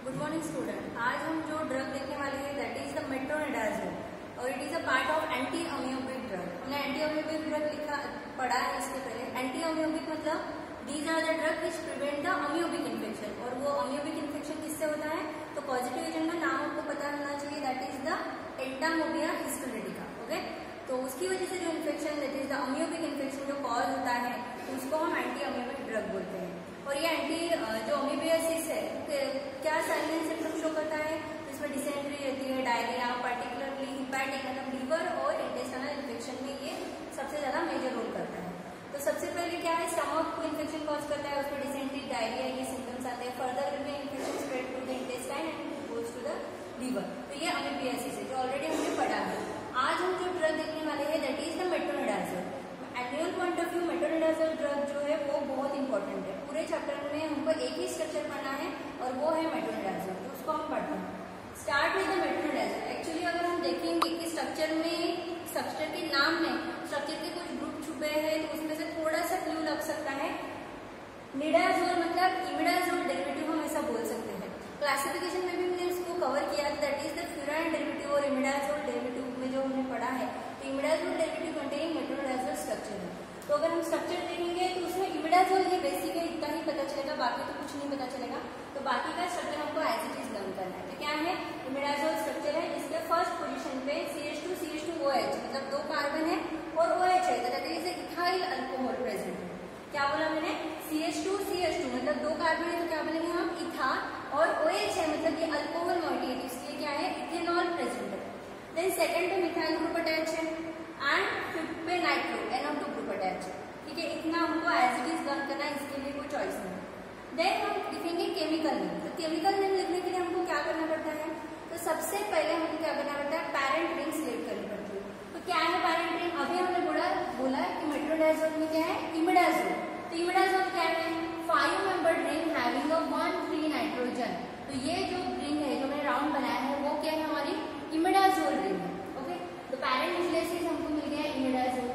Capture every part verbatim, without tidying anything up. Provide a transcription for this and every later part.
Good morning student. आज हम जो ड्रग देखने वाले हैं दैट इज द मेट्रोनिडाजोल और it is a part of anti amoebic drug. हमने एंटी अम्योबिक ड्रग लिखा पढ़ा है इसके पहले। एंटी अम्योबिक मतलब these are the drug which prevent the amoebic infection. और वो अम्योबिक इन्फेक्शन किससे होता है? तो पॉजिटिव एजेंट का नाम आपको पता होना चाहिए, that is the Entamoeba histolytica. Okay, तो उसकी वजह से जो infection that is the amoebic infection जो कॉज होता है तो उसको हम एंटी अम्योबिक ड्रग बोलते हैं। और ये एंटी जो अमीबियासिस है क्या साइन एंड सिम्टम शो करता है? इसमें डिसेंट्री रहती है, डायरिया, पर्टिकुलरली हिपैटिक मतलब लीवर और इंटेस्टाइनल इन्फेक्शन में ये सबसे ज्यादा मेजर रोल करता है। तो सबसे पहले क्या है, स्टमक को इन्फेक्शन कॉज करता है, उसमें डिसेंट्री, डायरिया ये सिम्टम्स आते हैं। फर्दर में infection spread to the intestine and goes to the liver. तो ये अमीबियासिस है जो ऑलरेडी हमने पढ़ा है। आज हम जो ड्रग देखने वाले हैं that is the metronidazole. Annual point of view metronidazole drug जो है वो बहुत इंपॉर्टेंट है। पूरे चैप्टर में हमको एक ही स्ट्रक्चर पढ़ना है और वो है मेट्रोनिडाजोल, तो उसको हम पढ़ते हैं। Start with the metronidazole. Actually अगर हम देखेंगे कि स्ट्रक्चर में स्ट्रक्चर के नाम में स्ट्रक्चर के कुछ ग्रुप छुपे हैं तो उसमें से थोड़ा सा क्लू लग सकता है। निडाजोल मतलब इमिडाजोल डेरिवेटिव हम ऐसा बोल सकते हैं। क्लासिफिकेशन में भी हमने उसको कवर किया, that is the furan derivative और इमिडाजोल डेरिवेटिव में जो हमने पढ़ा है। तो imidazole derivative containing metronidazole structure है। तो अगर हम स्ट्रक्चर देखेंगे तो उसमें इमिडाजोल ये बेसिक है, इतना ही पता चलेगा, बाकी तो कुछ नहीं पता चलेगा। तो बाकी का स्ट्रक्चर हमको एज इट इज लर्न करना है। तो क्या है, इमिडाजोल स्ट्रक्चर है जिसके फर्स्ट पोजीशन पे C H two C H two O H मतलब दो कार्बन है और ओ एच है, that is ethyl alcohol present है। क्या बोला मैंने? C H two C H two मतलब दो कार्बन है तो क्या बोलेंगे हम? इथा। और ओ एच है मतलब ये अल्कोहल मॉइटी है, इसलिए क्या है? इथेनॉल प्रेजेंट है। देन सेकंड पे मिथाइल ग्रुप अटैच है एंड फिफ्थ पे nitro N O two group attach है। ठीक है, इतना हमको एज इट इज लर्न करना है, इसके लिए कोई चॉइस नहीं है। देन हम लिखेंगे केमिकल नेम। तो केमिकल नेम लिखने के लिए हमको क्या करना पड़ता है? तो सबसे पहले हमको क्या करना पड़ता है? पैरेंट रिंग सिलेक्ट करनी पड़ती है। तो क्या है पैरेंट रिंग? अभी हमने बोला बोला कि मेट्रोनिडाजोल में क्या है? इमिडाजोल। तो इमिडाजोल क्या है? Five membered ring having a one free nitrogen. तो ये जो रिंग है जो मैंने राउंड बनाया है वो क्या है? हमारी इमिडाजोल रिंग है। ओके, तो पैरेंट न्यूक्लियस हमको मिल गया है इमिडाजोल।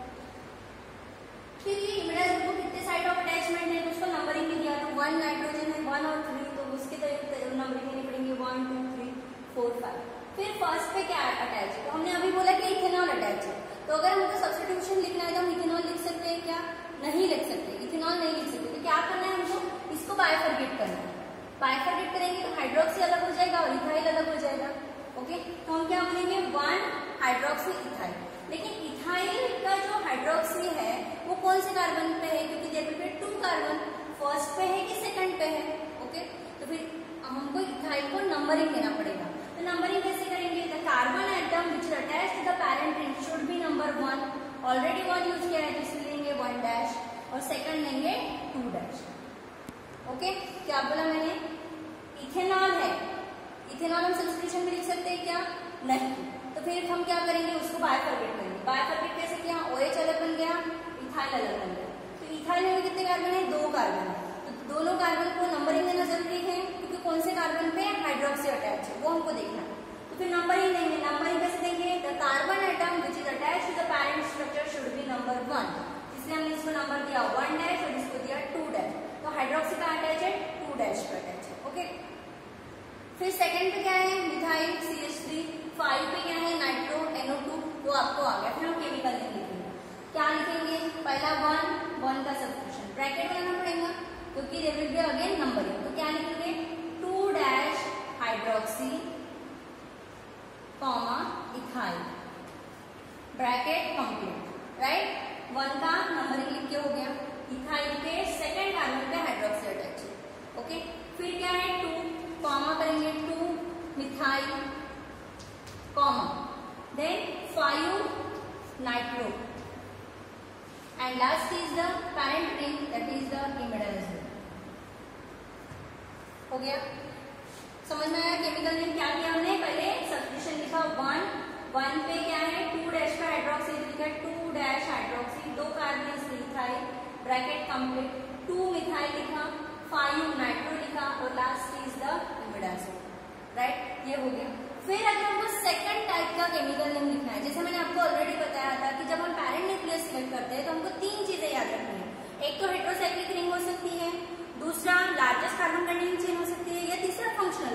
फिर ये इमिडाजोल को कितने साइड ऑफ अटैचमेंट है तो उसको नंबरिंग भी दिया। तो वन नाइट्रोजन है, वन और थ्री, तो उसके नंबरिंग नहीं पड़ेंगे, one two three four five. फिर फर्स्ट पे क्या अटैच है? तो हमने अभी बोला कि इथेनॉल अटैच है। तो अगर हमको सब्स्टिट्यूशन लिखना है तो हम इथेनॉल लिख सकते हैं क्या? नहीं लिख सकते, इथेनॉल नहीं लिख सकते। तो क्या करना है हमको? इसको बाइफरकेट करना है। बाइफरकेट करेंगे तो हाइड्रोक्सी अलग हो जाएगा और इथाइल अलग हो जाएगा। ओके, तो हम क्या बोलेंगे? One hydroxy ethyl. लेकिन इथाइल का जो हाइड्रोक्सी है वो कौन से कार्बन पे है? क्योंकि देखो पे टू कार्बन फर्स्ट पे है कि सेकंड पे है। ओके, तो फिर हमको इथाइल को नंबरिंग देना पड़ेगा। तो नंबरिंग कैसे करेंगे? The carbon atom which is attached to the parent ring should be number one. Already one use किया है तो इसलिए लेंगे वन डैश और सेकंड लेंगे टू डैश। ओके, क्या बोला मैंने? इथेनॉल है, इथेनॉल हम सब्स्टिट्यूशन में लिख सकते हैं क्या? नहीं। तो फिर हम क्या करेंगे? उसको बाइफरकेट करेंगे। बाइफरकेट कैसे किया? OH अलग बन गया, इथाइल अलग बन गया। तो इथाइल में कितने कार्बन है? दो कार्बन है। तो दोनों कार्बन को नंबरिंग देना जरूरी है क्योंकि कौन से कार्बन पे हाइड्रोक्सी अटैच है वो हमको देखना है। तो फिर नंबरिंग देंगे। नंबरिंग कैसे देंगे? The carbon atom which is attach to the parent structure should be number one. इसलिए हमने इसको नंबर दिया वन डैश और इसको दिया टू डैश। तो हाइड्रोक्सी का अटैच है, टू डैश का अटैच है। ओके, फिर सेकंड पे क्या है? Methyl C H three. Five पे क्या है? Nitro N O two. वो आपको आ गया। फिर हम केमिकल नेम लिखेंगे। क्या लिखेंगे? पहला वन, वन का सब्स्टिट्यूशन ब्रैकेट लगाना पड़ेगा क्योंकि there will be again numbering. तो क्या लिखेंगे? Two dash hydroxy comma ethyl bracket complete. Right, one का नंबरिंग लिख के हो गया। इथाइल के सेकेंड कार्बन पे हाइड्रोक्सी अटैच है। ओके, फिर क्या है? टू कॉमा करेंगे, two methyl comma then five nitro and last is the parent ring that is the imidazole. हो गया? समझ में आया? केमिकल नेम क्या किया हमने? पहले सब्स्टिट्यूशन लिखा वन, वन पे क्या है? टू डैश का हाइड्रोक्सी लिखा, टू डैश हाइड्रोक्सी, दो carbon ethyl bracket complete, two methyl लिखा, फाइव नाइट्रो लिखा और last is the imidazole. Right, ये हो गया। फिर अगर हमको सेकंड टाइप का केमिकल नेम लिखना है, जैसे मैंने आपको ऑलरेडी बताया था कि जब हम पैरेंट न्यूक्लियस सिलेक्ट करते हैं तो हमको तीन चीजें याद रखनी है। एक तो हेट्रोसाइक्लिक रिंग हो सकती है, दूसरा लार्जेस्ट कार्बन कंटेनिंग चेन हो सकती है, या तीसरा फंक्शनल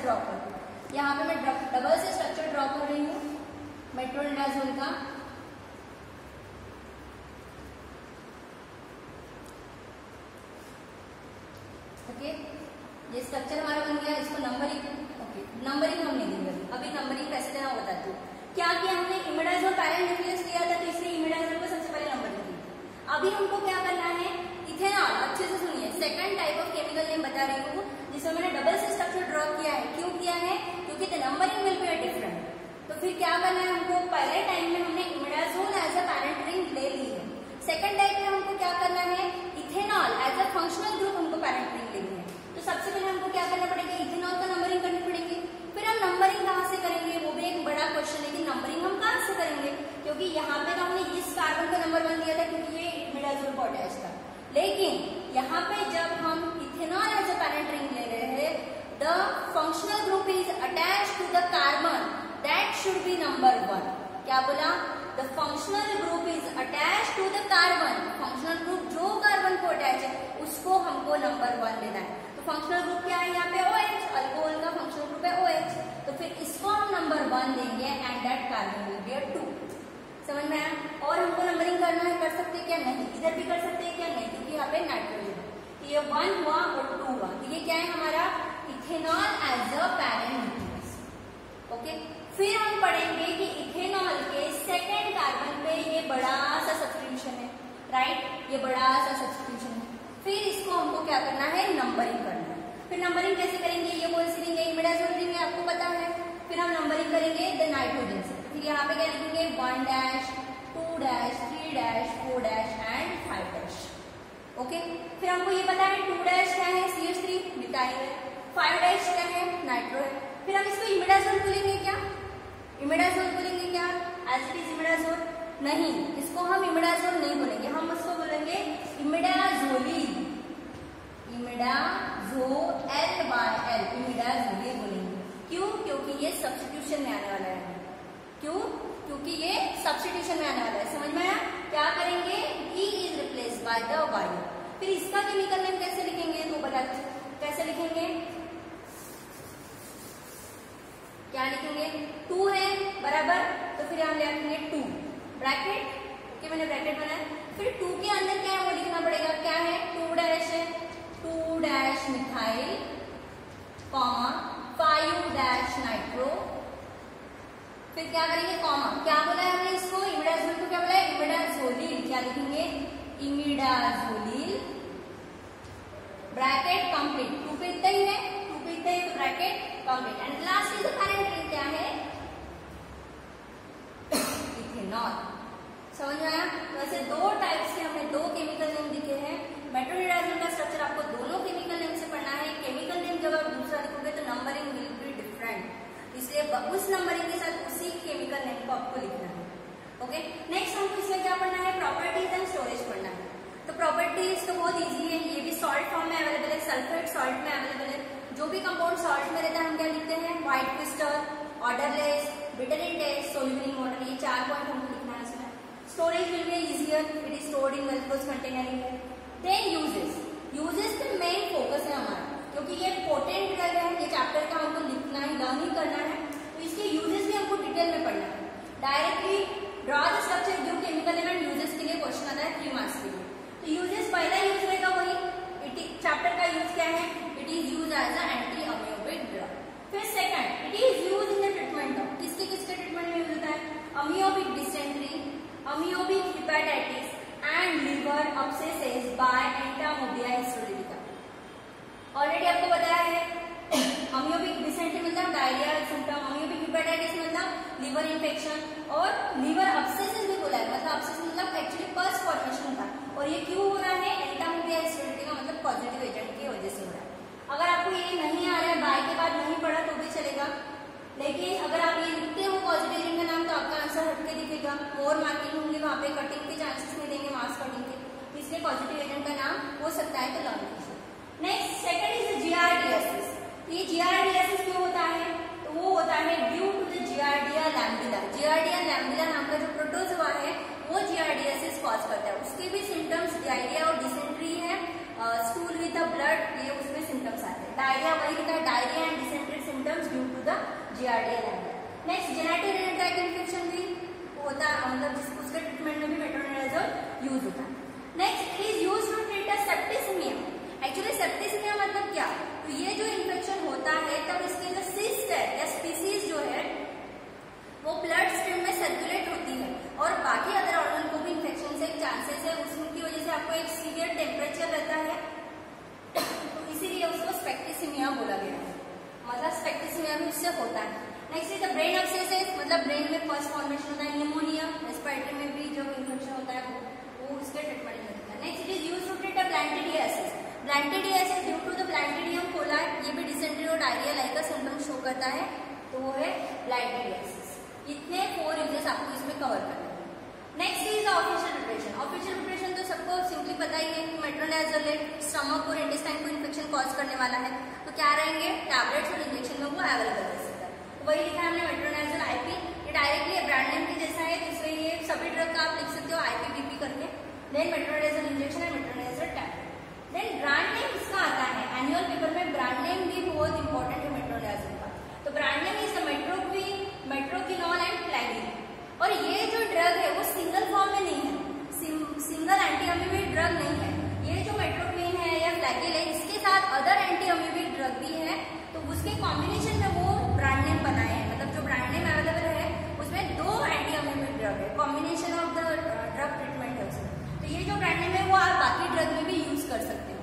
ड्रॉ कर दूँ। यहाँ पे मैं डबल से स्ट्रक्चर ड्रॉ कर रही हूँ मेट्रोनिडाजोल का। ओके, ये स्ट्रक्चर हमारा बन गया। इसको नंबरिंग, ओके नंबरिंग हम नहीं देंगे अभी, नंबरिंग कैसे देना वो बताती हूँ। क्या किया हमने, इमिडाजोल पैरेंट न्यूक्लियस लिया था तो इसलिए इमिडाजोल को सबसे पहले नंबरिंग दी। अभी हमको क्या करना है, इथेनॉल, अच्छे से सुनिए, second type of chemical name बता रही हूँ जिसमें मैंने डबल से स्ट्रक्चर ड्रॉ किया है। क्यों किया है, क्योंकि the numbering will be different. तो फिर क्या करना है हमको, पहले टाइम में हमने imidazole as a parent ring ले ली है, सेकंड टाइप में हमको क्या करना है, ethanol as a functional group हमको पैरेंट रिंग लेनी है। तो सबसे पहले हमको क्या करना पड़ेगा, इथेनॉल का नंबरिंग करनी पड़ेगी। फिर हम नंबरिंग कहाँ से करेंगे, वो भी एक बड़ा क्वेश्चन है कि नंबरिंग हम कहाँ से करेंगे, क्योंकि यहाँ पे तो हमने इस कार्बन का नंबर वन दिया था क्योंकि ये इमिडाजोल को अटैच था, लेकिन यहाँ पे जब हम ethanol as a parent ring ले रहे हैं, the functional group is attach to the carbon that should be number one. क्या बोला, the functional group is attach to the carbon, functional group जो कार्बन को अटैच है उसको हमको नंबर वन लेना है। तो फंक्शनल ग्रुप क्या है यहाँ पे, OH, अल्कोहल का फंक्शनल ग्रुप है OH, तो फिर इसको हम नंबर वन देंगे and that carbon will be a two. समझ में आया। और हमको नंबरिंग करना है, कर सकते हैं क्या, नहीं, इधर भी कर सकते हैं क्या, नहीं, क्योंकि यहाँ पे नाइट्रोजन है। ये वन हुआ और टू हुआ, तो ये क्या है हमारा ethanol as a parent nucleus. Okay, फिर हम पढ़ेंगे कि इथेनॉल के सेकेंड कार्बन पे ये बड़ा सा सब्स्टिट्यूशन है, राइट, ये बड़ा सा सब्स्टिट्यूशन है। फिर इसको हमको क्या करना है, नंबरिंग करना है। फिर नंबरिंग कैसे करेंगे, ये कौन सी रिंग है, इमिडाजोल रिंग है, आपको पता है। फिर हम नंबरिंग करेंगे द नाइट्रोजन से। फिर यहाँ पे क्या लिखेंगे, one dash, two dash, three dash, four dash and five dash. Okay, फिर हमको ये पता है टू डैश क्या है, सी एच थ्री मिथाइल है, फाइव डैश क्या है, नाइट्रो है। फिर हम इसको इमिडाजोल बोलेंगे क्या, इमिडाजोल बोलेंगे क्या, एज इट इज इमिडाजोल, नहीं, इसको हम इमिडाजोल नहीं बोलेंगे, हम इसको बोलेंगे imidazolyl, imidazole L by L, imidazolyl बोलेंगे। क्यों, क्योंकि ये सब्स्टिट्यूशन में आने वाला है। क्यों, क्योंकि ये सब्स्टिट्यूशन में आने वाला है। समझ में आया, क्या करेंगे, E is replace by the Y। फिर इसका केमिकल नेम कैसे लिखेंगे, तो बता कैसे लिखेंगे, क्या लिखेंगे, टू है बराबर, तो फिर हम लिखेंगे टू ब्रैकेट, ओके मैंने ब्रैकेट बनाया। फिर टू के अंदर क्या है वो लिखना पड़ेगा, क्या है, टू डैश है, two dash methyl comma five dash nitro. फिर क्या करेंगे, कॉमा, क्या बोला है हमने इसको, इमिडाजोल को क्या बोला है, इमिडाजोलिल, क्या लिखेंगे, इमिडाजोलिल ब्रैकेट कंप्लीट, टू पे इतना ही है, टू पे इतना ही तो bracket complete and last is the parent ring, क्या है, इथेनॉल। समझ में आया। वैसे दो टाइप्स के हमने दो केमिकल नेम दिखे हैं। मेट्रोनिडाजोल का स्ट्रक्चर आपको दोनों केमिकल नेम से पढ़ना है। केमिकल नेम जब आप दूसरा लिखोगे तो नंबरिंग विल बी डिफरेंट, इसलिए उस नंबरिंग के साथ उसी केमिकल नेम को आपको लिखना है। ओके, नेक्स्ट हमको इसमें क्या पढ़ना है, प्रॉपर्टीज एंड स्टोरेज पढ़ना है। तो प्रॉपर्टीज तो बहुत इजी है, ये भी सॉल्ट फॉर्म में अवेलेबल है, सल्फेट सॉल्ट में अवेलेबल है। जो भी कंपाउंड सॉल्ट में रहता है हम क्या लिखते हैं, white crystal, odourless, bitter in taste, soluble in water, ये चार पॉइंट हमको लिखना है इसमें। Storage will be easier, it is stored in well close container. Then uses, uses पे मेन फोकस है हमारा, क्योंकि ये पोटेंट ड्रग है, ये चैप्टर का हमको लिखना है, लर्न ही करना है, तो इसके यूजेस भी हमको डिटेल में पढ़ना है। Directly draw the structure, give chemical name and uses के लिए क्वेश्चन आता है थ्री मार्क्स के लिए। तो यूजेस पहला यूज रहेगा वही, चैप्टर का यूज क्या है, it is use as a anti amoebic drug. फिर second, it is use in the treatment of, किसके किसके ट्रीटमेंट में यूज होता है, amoebic dysentery, amoebic hepatitis and liver abscesses by Entamoeba histolytica. Already आपको बताया है, अमियोबिक डिसेंट्री मतलब डायरिया सिम्टम, अमियोबिक हेपेटाइटिस मतलब लिवर इंफेक्शन, और लिवर अब्सेसेस भी बोला है, मतलब अब्सेस मतलब एक्चुअली पस फॉर्मेशन होता है, और ये क्यों हो रहा है, एंटामोबिया हिस्टोरिका मतलब पॉजिटिव एजेंट की वजह से हो रहा है। अगर आपको ये नहीं आ रहा है, बाय के बाद नहीं पढ़ा तो भी चलेगा, लेकिन अगर आप ये लिखते हो पॉजिटिव एजेंट का नाम तो आपका आंसर हटके दिखेगा, मोर मार्किंग होंगे वहाँ पे, कटिंग के चांसेस नहीं देंगे, मार्क्स कटिंग के, इसलिए पॉजिटिव एजेंट का नाम हो सकता है तो लर्न कीजिए। Next second is giardiasis. ये जीआरडीएसिस क्यों होता है, तो वो होता है due to the Giardia lamblia. Giardia lamblia नाम का जो प्रोटोजोआ है वो जीआरडीएसिस कॉज करता है। उसके भी सिम्टम्स डायरिया और डिसेंट्री है, स्टूल विद द ब्लड, ये उसमें सिम्टम्स आते हैं। डायरिया वही होता है, diarrhoea and dysentery symptoms drugs due to the giardia and next genetic urinary tract infection भी होता है, मतलब जिस उसके ट्रीटमेंट में भी मेट्रोनिडाजोल यूज होता है। Next it is used to treat a septicaemia. Actually septicaemia मतलब क्या, तो ये जो इन्फेक्शन होता है तब इसकी जो सिस्ट है या स्पीसीज जो है वो ब्लड स्ट्रीम में सर्कुलेट होती है और बाकी अदर ऑर्गन को भी इन्फेक्शन से चांसेस है, उसकी वजह से आपको एक सीवियर टेम्परेचर रहता है तो इसीलिए उसको स्पेक्टिसिमिया बोला गया है, मतलब स्पेक्टिसिमिया भी उससे होता है। Next is the brain abscess, मतलब ब्रेन में फर्स्ट फॉर्मेशन होता है निमोनिया, रेस्पिरेटरी में भी जो इन्फेक्शन होता है वो, वो उसके ट्रीटमेंट में होता है। Next it is used to treat a balantidiasis. Balantidiasis due to the Balantidium coli, ये भी डिसेंट्री और डायरिया लाइक का सिम्टम शो करता है, तो वो है ब्लैंटिडियासिस। इतने फोर यूजेस आपको इसमें कवर करना है। Next is official preparation. Official preparation तो सबको सिंपली पता ही है कि मेट्रोनिडाजोल स्टमक और इंटेस्टाइन को इन्फेक्शन कॉज करने वाला है, तो क्या रहेंगे टैबलेट्स और इंजेक्शन में वो अवेलेबल है। वही लिखा है हमने मेट्रोनिडाजोल आईपी, ये डायरेक्टली ब्रांड नेम के जैसा है, इसलिए ये सभी ड्रग का आप लिख सकते हो आईपीबीपी करके। देन मेट्रोनिडाजोल इंजेक्शन है, metronidazole tablet. Then brand name इसका आता है, एनुअल पेपर में ब्रांड नेम भी बहुत इंपॉर्टेंट है मेट्रोनिडाजोल का। तो brand name is the Metroquin, Metrokinol and Flagyl. और ये जो ड्रग है वो सिंगल फॉर्म में नहीं है, सिंगल एंटी अमीबिक ड्रग नहीं है। ये जो मेट्रोक्विन है या फ्लैगिल है इसके साथ अदर एंटी अमीबिक ड्रग भी है, तो उसके कॉम्बिनेशन में वो ब्रांड नेम बनाए हैं, मतलब जो ब्रांड नेम अवेलेबल है उसमें दो एंटी अमीबिक ड्रग है, combination of the drug treatment है उसमें। तो ये जो ब्रांड नेम है वो आप बाकी ड्रग में भी यूज कर सकते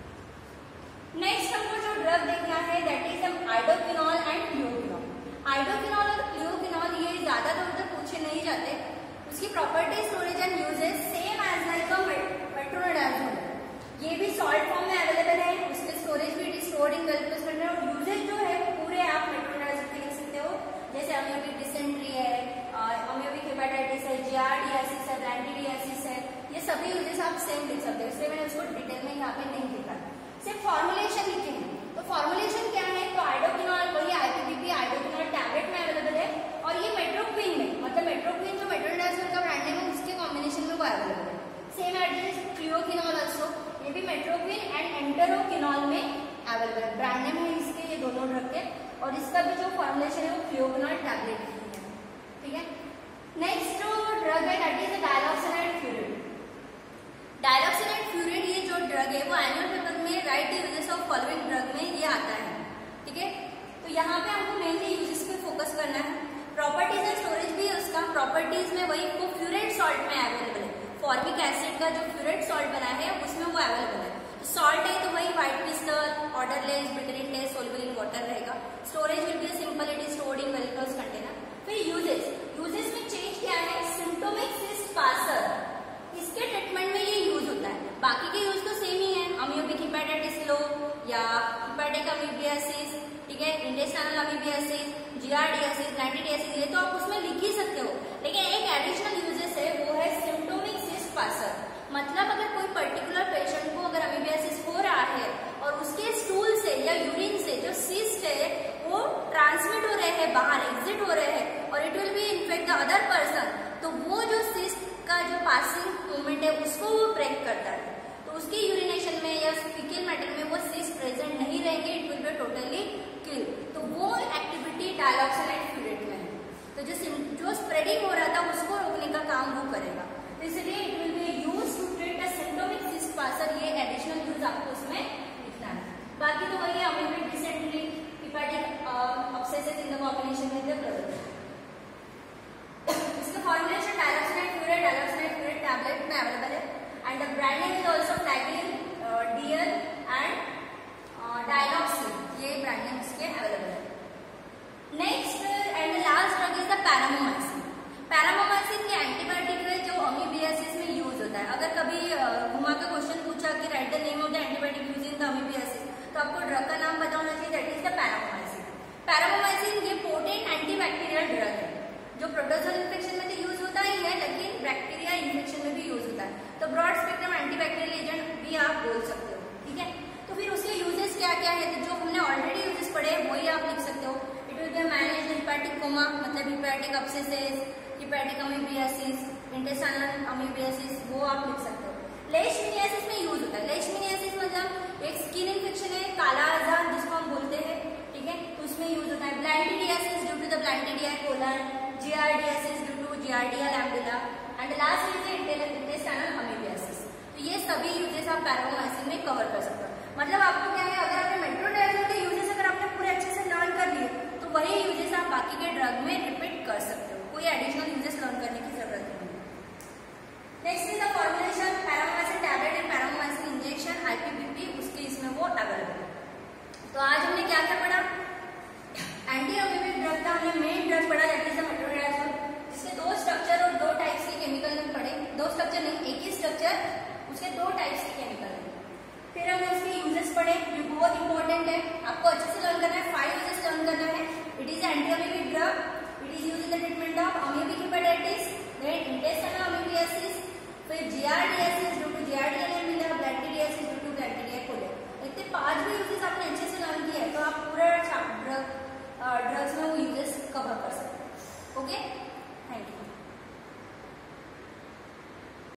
हो। नेक्स्ट हमको जो ड्रग देखना है that is iodoquinol and clioquinol. Iodoquinol और क्लियोक्विनोल ये ज्यादातर उधर पूछे नहीं जाते, उसकी property, storage and uses same as like a metronidazole. ये भी सॉल्ट फॉर्म में अवेलेबल है, उसके स्टोरेज भी it is stored in gulfs container और यूजेज जो है वो पूरे आप मेट्रोनिडाजोल के लिख सकते हो, जैसे अमियोबिक डिसेंट्री है, अमियोबिक हेपेटाइटिस है, जियारडियासिस है, ब्लैंटिडियासिस है, ये सभी यूजेस आप सेम लिख सकते हो, इसलिए मैंने उसको डिटेल में यहाँ पे नहीं लिखा। सिर्फ फॉर्मुलेशन लिखे हैं, तो फॉर्मुलेशन क्या है, तो आइडोक्विनोल वही आईपीबीपी आइडोक्विनोल टैबलेट में अवेलेबल है और ये मेट्रोक्विन में, मतलब मेट्रोक्विन जो मेट्रोनिडाजोल का ब्रांड नेम है उसके कॉम्बिनेशन में वो अवेलेबल है। सेम एड्रेस क्लियोक्विनोल ऑल्सो, ये भी मेट्रोक्विन एंड एंटेरोक्विनोल में अवेलेबल है, ब्रांड नेम है इसके ये दोनों ड्रग के, और इसका भी जो फॉर्मुलेशन है वो क्लियोक्विनोल टैबलेट है, ठीक है। नेक्स्ट जो ड्रग है दैट इज डायलॉक्सिनाइड फ्यूरेट। डायलॉक्सिनाइड फ्यूरेट ये जो ड्रग है वो एनुअल पेपर में write uses of following drug में ये आता है, ठीक है। तो यहाँ पे हमको मेनली यूजेस पे फोकस करना है। प्रॉपर्टीज एंड स्टोरेज भी उसका, प्रॉपर्टीज में वही वो फ्यूरेट सॉल्ट में अवेलेबल है, फॉर्मिक एसिड का जो फ्यूरेट सॉल्ट बना है उसमें वो अवेलेबल है। सॉल्ट है तो वही white crystal, odourless, bitter in taste, soluble in water रहेगा। Storage will be simple, it is stored in well closed container. फिर यूजेस, यूजेस में चेंज क्या है, सिम्प्टोमिक सिस्ट पासर, इसके ट्रीटमेंट में ये यूज होता है, बाकी के यूज तो सेम ही है, अमियोबिक हेपेटाइटिस लो या हेपेटिक अमीबियासिस, ठीक है, इंटेस्टाइनल अमीबियासिस, जियारडियासिस, ब्लैंटिडियासिस, ये तो आप उसमें लिख ही सकते हो, लेकिन एक एडिशनल यूजेस है वो है सिम्प्टोमिक सिस्ट पासर। मतलब अगर कोई पर्टिकुलर पेशेंट को अगर अमीबियासिस हो रहा है और उसके स्टूल से या यूरिन से जो सिस्ट है वो ट्रांसमिट हो रहे हैं, बाहर एग्जिट हो रहे हैं और it will be infect the other person, तो वो जो सिस्ट का जो पासिंग मूवमेंट है उसको वो ब्रेक करता है, तो उसकी यूरिनेशन में या फीकल मैटर में वो सिस्ट प्रेजेंट नहीं रहेंगे, it will be totally kill. तो वो एक्टिविटी डायलॉक्सिनाइड फ्यूरेट में है, तो जो जो स्प्रेडिंग हो रहा था उसको रोकने का काम वो करेगा, इसलिए it will be use to treat a symptomatic cyst passer. ये एडिशनल यूज आपको उसमें लिखना है, बाकी तो वही amoebic dysentery, hepatic abscesses in the combination with the blood. इसका formulation diloxanide furoate, diloxanide furoate tablet में अवेलेबल है and the brand name is also Flagyl, डियल एंड डायलॉक्सिन, ये ब्रांड नेम इसके अवेलेबल है। Next and the last drug is the paromomycin. Paromomycin के antibiotic है जो अमीबियासिस में यूज होता है। अगर कभी घुमा का क्वेश्चन पूछा कि write the name of the antibiotic use in the amoebiasis, तो आपको ड्रग का नाम पता होना चाहिए, that is the paromomycin. Paromomycin ये पोटेंट एंटीबैक्टीरियल ड्रग है जो प्रोटोजोल इन्फेक्शन में तो यूज होता ही है, लेकिन बैक्टीरिया इन्फेक्शन में भी यूज होता है, तो ब्रॉड स्पेक्ट्रम एंटीबैक्टीरियल एजेंट भी आप बोल सकते हो, ठीक है। तो फिर उसके यूजेस क्या क्या है, तो जो हमने ऑलरेडी यूजेस पढ़े हैं वही आप लिख सकते हो। It will be manage hepatic coma, मतलब hepatic abscesses, hepatic amoebiasis, intestinal amoebiasis, वो आप लिख सकते हो। लेशमिनियासिस में यूज होता है, लेशमिनियासिस मतलब एक स्किन इन्फेक्शन है, काला आजार जिसको हम बोलते हैं, ठीक है, तो उसमें यूज होता है। Giardia lamblia and last is intestinal amoebiasis. तो ये सभी यूजेस आप पैरामाइसिन में कवर कर सकते हो। मतलब आपको क्या है, अगर आपने मेट्रोनिडाजोल के यूजेस अगर आपने पूरे अच्छे से लर्न कर लिए तो वही यूजेस आप बाकी के ड्रग में रिपीट कर सकते हो, कोई एडिशनल यूजेस लर्न करने की जरूरत नहीं है। Next is the formulation, paromycin tablet and paromycin injection IPPP, उसके इसमें वो अवेलेबल है। तो आज हमने क्या क्या पढ़ा, एंटी अमीबिक ड्रग का हमने मेन ड्रग पढ़ा दैट इज द मेट्रोनिडाजोल, जिसके दो स्ट्रक्चर और दो टाइप्स के केमिकल में पढ़े, दो स्ट्रक्चर नहीं एक ही स्ट्रक्चर, उसके दो टाइप्स के केमिकल है। फिर हमने उसके यूजेस पढ़े जो बहुत इंपॉर्टेंट है, आपको अच्छे से लर्न करना है, फाइव यूजेस लर्न करना है। It is anti amoebic drug, it is used in the treatment of amoebic hepatitis, then intestinal amoebiasis, फिर giardiasis due to Giardia lamblia, balantidiasis due to Balantidium coli. इतने पांच भी uses आपने अच्छे से learn किया है तो आप पूरा ड्रग ड्रग्स में वो यूजेस कवर कर सकते हैं। ओके।